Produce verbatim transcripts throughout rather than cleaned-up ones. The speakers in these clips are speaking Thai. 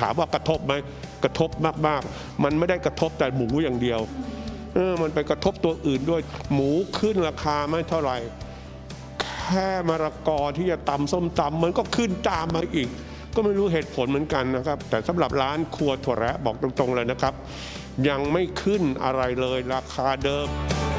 ามว่ากระทบไหมกระทบมากๆมันไม่ได้กระทบแต่หมูอย่างเดียวเออมันไปกระทบตัวอื่นด้วยหมูขึ้นราคาไม่เท่าไหร่แค่มะละกอที่จะตำส้มตำมันก็ขึ้นตามมาอีกก็ไม่รู้เหตุผลเหมือนกันนะครับแต่สำหรับร้านครัวถั่วแระบอกตรงๆเลยนะครับยังไม่ขึ้นอะไรเลยราคาเดิม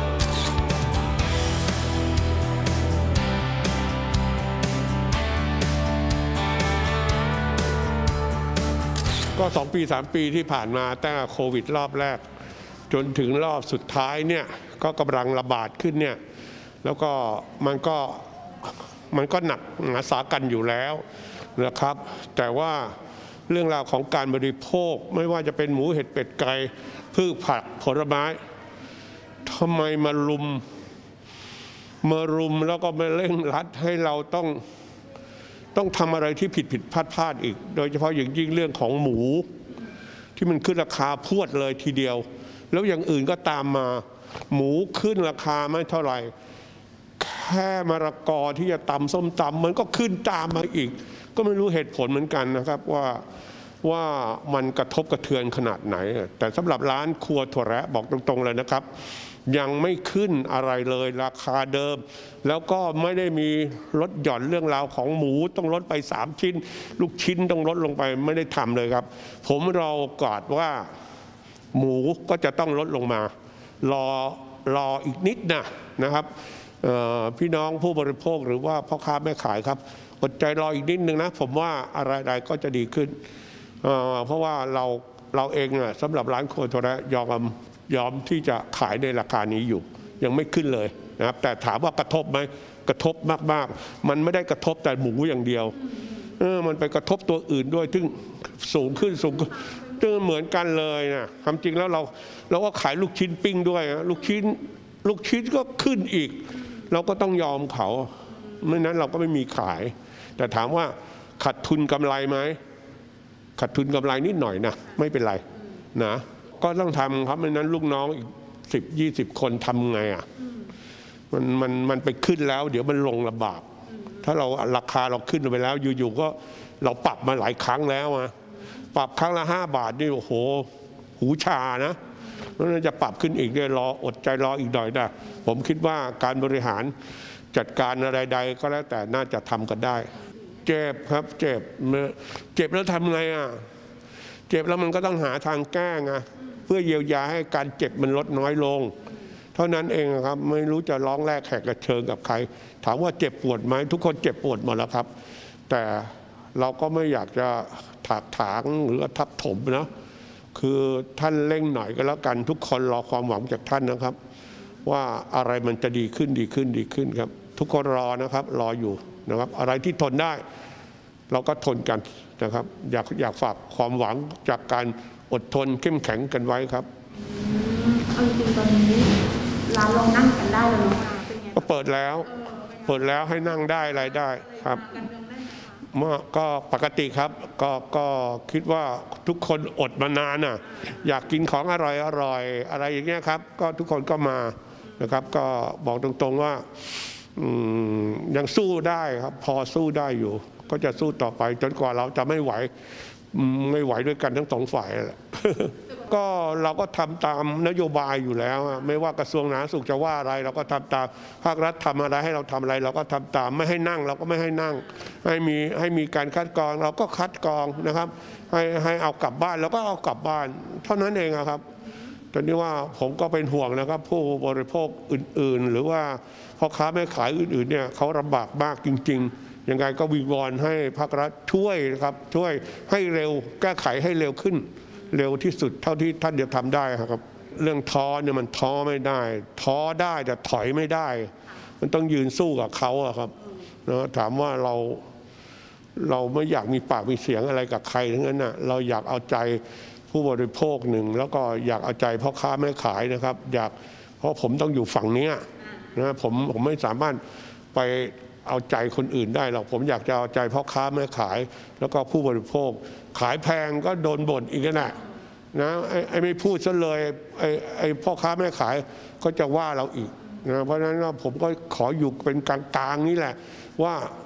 ก็สองปีสามปีที่ผ่านมาตั้งแต่โควิดรอบแรกจนถึงรอบสุดท้ายเนี่ยก็กำลังระบาดขึ้นเนี่ยแล้วก็มันก็มันก็หนักหนาสากันอยู่แล้วนะครับแต่ว่าเรื่องราวของการบริโภคไม่ว่าจะเป็นหมูเห็ดเป็ดไก่พืชผักผลไม้ทำไมมารุมมารุมแล้วก็มาเร่งรัดให้เราต้องต้องทำอะไรที่ผิดผิดพลาดพลาดอีกโดยเฉพาะอย่างยิ่งเรื่องของหมูที่มันขึ้นราคาพรวดเลยทีเดียวแล้วอย่างอื่นก็ตามมาหมูขึ้นราคาไม่เท่าไหร่แค่มะละกอที่จะตำส้มตำมันก็ขึ้นตามมาอีกก็ไม่รู้เหตุผลเหมือนกันนะครับว่าว่ามันกระทบกระเทือนขนาดไหนแต่สำหรับร้านครัวถั่วแระบอกตรงๆเลยนะครับยังไม่ขึ้นอะไรเลยราคาเดิมแล้วก็ไม่ได้มีลดหย่อนเรื่องราวของหมูต้องลดไปสามชิ้นลูกชิ้นต้องลดลงไปไม่ได้ทำเลยครับผมรอกอดว่าหมูก็จะต้องลดลงมารอรออีกนิดนะนะครับพี่น้องผู้บริโภคหรือว่าพ่อค้าแม่ขายครับอดใจรออีกนิดนึงนะผมว่าอะไรๆก็จะดีขึ้นเพราะว่าเราเราเองนะสำหรับร้านครัวถั่วแระยอมยอมที่จะขายในราคานี้อยู่ยังไม่ขึ้นเลยนะครับแต่ถามว่ากระทบไหมกระทบมากๆมันไม่ได้กระทบแต่หมูอย่างเดียวเออมันไปกระทบตัวอื่นด้วยซึ่งสูงขึ้นสูงซึ่งเหมือนกันเลยนะความจริงแล้วเราเราก็ขายลูกชิ้นปิ้งด้วยลูกชิ้นลูกชิ้นก็ขึ้นอีกเราก็ต้องยอมเขาไม่นั้นเราก็ไม่มีขายแต่ถามว่าขาดทุนกำไรไหมขาดทุนกำไรนิดหน่อยนะไม่เป็นไรนะก็ต้องทำครับไม่นั้นลูกน้องอีกสิบยี่สิบคนทำไงอ่ะมันมันมันไปขึ้นแล้วเดี๋ยวมันลงลำบากถ้าเราราคาเราขึ้นไปแล้วอยู่ๆก็เราปรับมาหลายครั้งแล้วอะปรับครั้งละห้าบาทนี่โอ้โหหูชานะแล้วจะปรับขึ้นอีกเนี่ยรออดใจรออีกหน่อยนะผมคิดว่าการบริหารจัดการอะไรใดก็แล้วแต่น่าจะทำกันได้เจ็บครับเจ็บเจ็บแล้วทำไงอ่ะเจ็บแล้วมันก็ต้องหาทางแก้ไงเพื่อเยียวยาให้การเจ็บมันลดน้อยลงเท่านั้นเองครับไม่รู้จะร้องแรกแขกกระเชิงกับใครถามว่าเจ็บปวดไหมทุกคนเจ็บปวดหมดแล้วครับแต่เราก็ไม่อยากจะถากถางหรือทับถมนะคือท่านเร่งหน่อยก็แล้วกันทุกคนรอความหวังจากท่านนะครับว่าอะไรมันจะดีขึ้นดีขึ้นดีขึ้นครับทุกคนรอนะครับรออยู่นะครับอะไรที่ทนได้เราก็ทนกันนะครับอยากอยากฝากความหวังจากการอดทนเข้มแข็งกันไว้ครับเอาจริงตอนนี้ร้านเรานั่งกันได้แล้วเนาะก็เปิดแล้วเปิดแล้วให้นั่งได้อะไรได้ครับเมื่อก็ปกติครับก็ก็คิดว่าทุกคนอดมานานน่ะอยากกินของอร่อยอร่อยอะไรอย่างเงี้ยครับก็ทุกคนก็มานะครับก็บอกตรงๆว่ายังสู้ได้ครับพอสู้ได้อยู่ก็จะสู้ต่อไปจนกว่าเราจะไม่ไหวไม่ไหวด้วยกันทั้งสองฝ่ายแหละก็เราก็ทำตามนโยบายอยู่แล้วไม่ว่ากระทรวงสาธารณสุขจะว่าอะไรเราก็ทำตามภาครัฐทำอะไรให้เราทำอะไรเราก็ทำตามไม่ให้นั่งเราก็ไม่ให้นั่งให้มีให้มีการคัดกรองเราก็คัดกรองนะครับให้ให้เอากลับบ้านเราก็เอากลับบ้านเท่านั้นเองครับตอนนี้ว่าผมก็เป็นห่วงนะครับผู้บริโภคอื่นๆหรือว่าพ่อค้าแม่ขายอื่นๆเนี่ยเขาลำบากมากจริงๆยังไงก็วิงวอนให้ภาครัฐช่วยครับช่วยให้เร็วแก้ไขให้เร็วขึ้นเร็วที่สุดเท่าที่ท่านจะทำได้ครับเรื่องท้อเนี่ยมันท้อไม่ได้ท้อได้แต่ถอยไม่ได้มันต้องยืนสู้กับเขาครับนะถามว่าเราเราไม่อยากมีปากมีเสียงอะไรกับใครทั้งนั้นนะเราอยากเอาใจผู้บริโภคหนึ่งแล้วก็อยากเอาใจพ่อค้าแม่ขายนะครับอยากเพราะผมต้องอยู่ฝั่งนี้นะผมผมไม่สามารถไปเอาใจคนอื่นได้หรอกผมอยากจะเอาใจพ่อค้าแม่ขายแล้วก็ผู้บริโภคขายแพงก็โดนบ่นอีกนะนะไอ้ไอ้ไม่พูดซะเลยไอ้ไอ้พ่อค้าแม่ขายก็จะว่าเราอีกนะเพราะฉะนั้นผมก็ขออยู่เป็นกลางๆนี่แหละว่า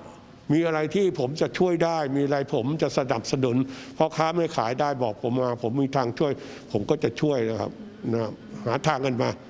มีอะไรที่ผมจะช่วยได้มีอะไรผมจะสนับสนุนพ่อค้าไม่ขายได้บอกผมมาผมมีทางช่วยผมก็จะช่วยนะครับนะหาทางกันมา